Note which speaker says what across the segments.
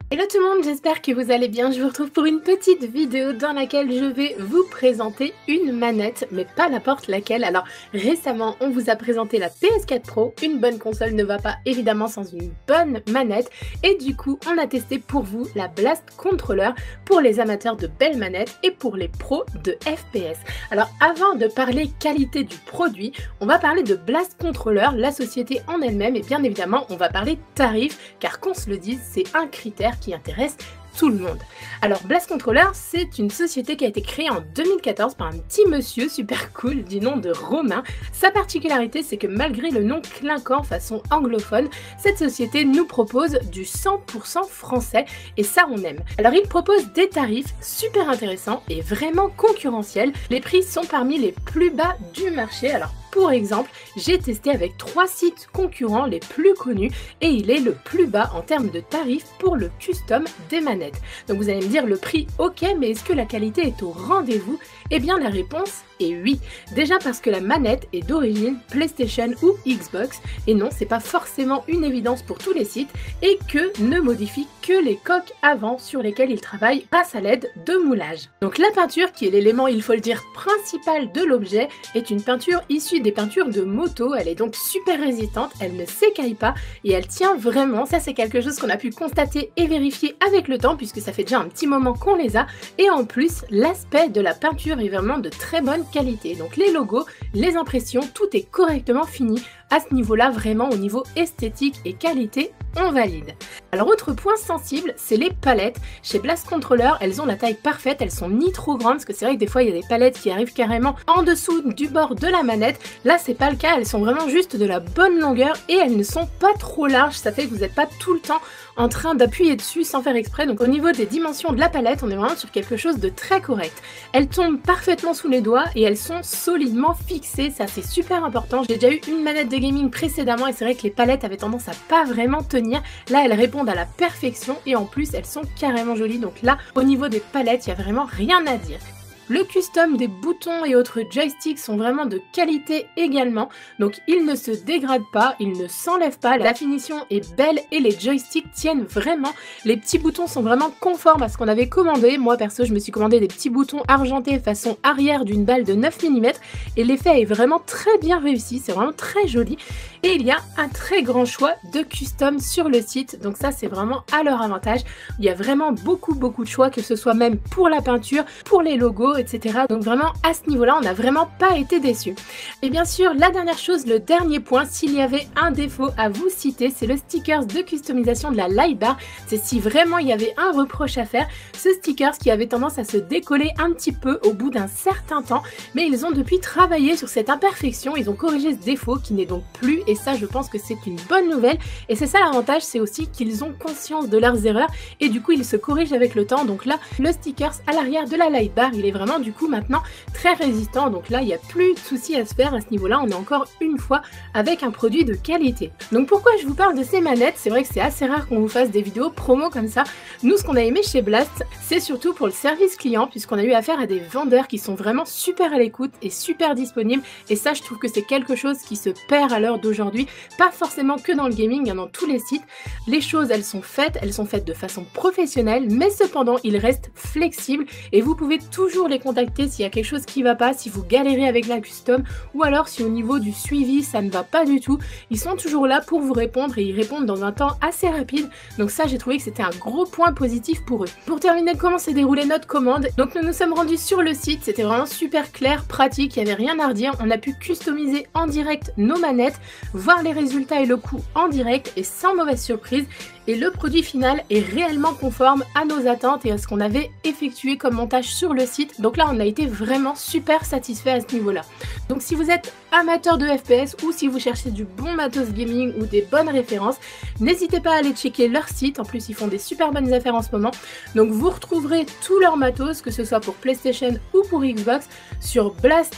Speaker 1: Hello tout le monde, j'espère que vous allez bien. Je vous retrouve pour une petite vidéo dans laquelle je vais vous présenter une manette, mais pas n'importe laquelle. Alors récemment, on vous a présenté la PS4 Pro. Une bonne console ne va pas évidemment sans une bonne manette. Et du coup, on a testé pour vous la Blast Controller pour les amateurs de belles manettes et pour les pros de FPS. Alors avant de parler qualité du produit, on va parler de Blast Controller, la société en elle-même, et bien évidemment, on va parler tarif, car qu'on se le dise, c'est un critère qui intéresse tout le monde. Alors Blast Controller, c'est une société qui a été créée en 2014 par un petit monsieur super cool du nom de Romain. Sa particularité, c'est que malgré le nom clinquant façon anglophone, cette société nous propose du 100% français et ça on aime. Alors il propose des tarifs super intéressants et vraiment concurrentiels. Les prix sont parmi les plus bas du marché. Alors pour exemple, j'ai testé avec 3 sites concurrents les plus connus et il est le plus bas en termes de tarifs pour le custom des manettes. Donc vous allez me dire le prix ok, mais est-ce que la qualité est au rendez-vous? Eh bien la réponse est oui. Déjà parce que la manette est d'origine PlayStation ou Xbox et non, c'est pas forcément une évidence pour tous les sites et que ne modifie que les coques avant sur lesquelles ils travaillent grâce à l'aide de moulage. Donc la peinture, qui est l'élément, il faut le dire, principal de l'objet, est une peinture issue des peintures de moto. Elle est donc super résistante, elle ne s'écaille pas et elle tient vraiment. Ça c'est quelque chose qu'on a pu constater et vérifier avec le temps puisque ça fait déjà un petit moment qu'on les a, et en plus l'aspect de la peinture est vraiment de très bonne qualité. Donc les logos, les impressions, tout est correctement fini. À ce niveau-là, vraiment au niveau esthétique et qualité, on valide. Alors autre point sensible, c'est les palettes. Chez Blast Controller, elles ont la taille parfaite, elles sont ni trop grandes, parce que c'est vrai que des fois il y a des palettes qui arrivent carrément en dessous du bord de la manette. Là c'est pas le cas, elles sont vraiment juste de la bonne longueur et elles ne sont pas trop larges, ça fait que vous n'êtes pas tout le temps en train d'appuyer dessus sans faire exprès. Donc au niveau des dimensions de la palette, on est vraiment sur quelque chose de très correct. Elles tombent parfaitement sous les doigts et elles sont solidement fixées, ça c'est super important. J'ai déjà eu une manette de gaming précédemment et c'est vrai que les palettes avaient tendance à pas vraiment tenir. Là elles répondent à la perfection et en plus elles sont carrément jolies. Donc là au niveau des palettes, il n'y a vraiment rien à dire. Le custom des boutons et autres joysticks sont vraiment de qualité également, donc ils ne se dégradent pas, ils ne s'enlèvent pas, la finition est belle et les joysticks tiennent vraiment. Les petits boutons sont vraiment conformes à ce qu'on avait commandé. Moi perso je me suis commandé des petits boutons argentés façon arrière d'une balle de 9 mm et l'effet est vraiment très bien réussi, c'est vraiment très joli. Et il y a un très grand choix de custom sur le site, donc ça c'est vraiment à leur avantage. Il y a vraiment beaucoup de choix, que ce soit même pour la peinture, pour les logos, etc. Donc vraiment à ce niveau-là, on n'a vraiment pas été déçus. Et bien sûr, la dernière chose, le dernier point, s'il y avait un défaut à vous citer, c'est le sticker de customisation de la Lightbar. C'est si vraiment il y avait un reproche à faire, ce sticker qui avait tendance à se décoller un petit peu au bout d'un certain temps, mais ils ont depuis travaillé sur cette imperfection, ils ont corrigé ce défaut qui n'est donc plus, et ça je pense que c'est une bonne nouvelle. Et c'est ça l'avantage, c'est aussi qu'ils ont conscience de leurs erreurs et du coup ils se corrigent avec le temps. Donc là, le sticker à l'arrière de la Lightbar, il est vraiment du coup maintenant très résistant, donc là il n'y a plus de soucis à se faire à ce niveau là, on est encore une fois avec un produit de qualité. Donc pourquoi je vous parle de ces manettes? C'est vrai que c'est assez rare qu'on vous fasse des vidéos promo comme ça. Nous ce qu'on a aimé chez Blast, c'est surtout pour le service client, puisqu'on a eu affaire à des vendeurs qui sont vraiment super à l'écoute et super disponibles, et ça je trouve que c'est quelque chose qui se perd à l'heure d'aujourd'hui, pas forcément que dans le gaming, hein, dans tous les sites. Les choses elles sont faites de façon professionnelle, mais cependant ils restent flexibles et vous pouvez toujours les contacter s'il y a quelque chose qui va pas, si vous galérez avec la custom ou alors si au niveau du suivi ça ne va pas du tout. Ils sont toujours là pour vous répondre et ils répondent dans un temps assez rapide, donc ça j'ai trouvé que c'était un gros point positif pour eux. Pour terminer, comment s'est déroulée notre commande? Donc nous nous sommes rendus sur le site, c'était vraiment super clair, pratique, il n'y avait rien à redire. On a pu customiser en direct nos manettes, voir les résultats et le coût en direct et sans mauvaise surprise. Et le produit final est réellement conforme à nos attentes et à ce qu'on avait effectué comme montage sur le site. Donc là, on a été vraiment super satisfait à ce niveau-là. Donc si vous êtes amateur de FPS ou si vous cherchez du bon matos gaming ou des bonnes références, n'hésitez pas à aller checker leur site. En plus, ils font des super bonnes affaires en ce moment. Donc vous retrouverez tout leur matos, que ce soit pour PlayStation ou pour Xbox, sur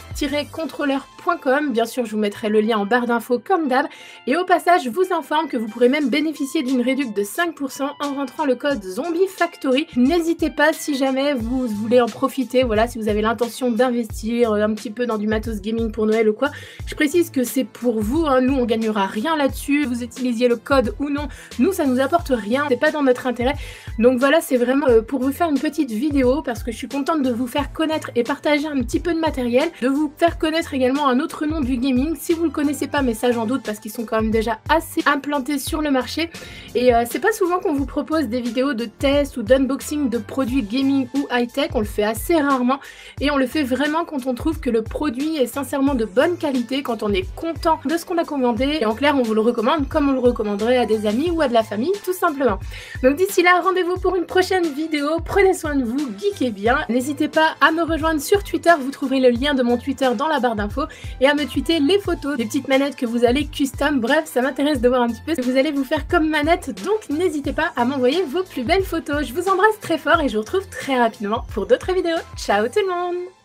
Speaker 1: blast-controller.com. Bien sûr, je vous mettrai le lien en barre d'infos comme d'hab. Et au passage, je vous informe que vous pourrez même bénéficier d'une réduction de 5% en rentrant le code Zombie Factory. N'hésitez pas si jamais vous voulez en profiter, voilà, si vous avez l'intention d'investir un petit peu dans du matos gaming pour Noël ou quoi, Je précise que c'est pour vous, hein, nous on gagnera rien là-dessus, vous utilisiez le code ou non, nous ça nous apporte rien, c'est pas dans notre intérêt. Donc voilà, c'est vraiment pour vous faire une petite vidéo parce que je suis contente de vous faire connaître et partager un petit peu de matériel, de vous faire connaître également un autre nom du gaming. Si vous le connaissez pas, mais ça j'en doute parce qu'ils sont quand même déjà assez implantés sur le marché. Et c'est pas souvent qu'on vous propose des vidéos de tests ou d'unboxing de produits gaming ou high-tech, on le fait assez rarement et on le fait vraiment quand on trouve que le produit est sincèrement de bonne qualité, quand on est content de ce qu'on a commandé et en clair on vous le recommande comme on le recommanderait à des amis ou à de la famille tout simplement. Donc d'ici là, rendez-vous pour une prochaine vidéo, prenez soin de vous, geekez bien, n'hésitez pas à me rejoindre sur Twitter, vous trouverez le lien de mon Twitter dans la barre d'infos et à me tweeter les photos des petites manettes que vous allez custom, bref ça m'intéresse de voir un petit peu ce que vous allez vous faire comme manette, donc n'hésitez pas à m'envoyer vos plus belles photos. Je vous embrasse très fort et je vous retrouve très rapidement pour d'autres vidéos. Ciao tout le monde!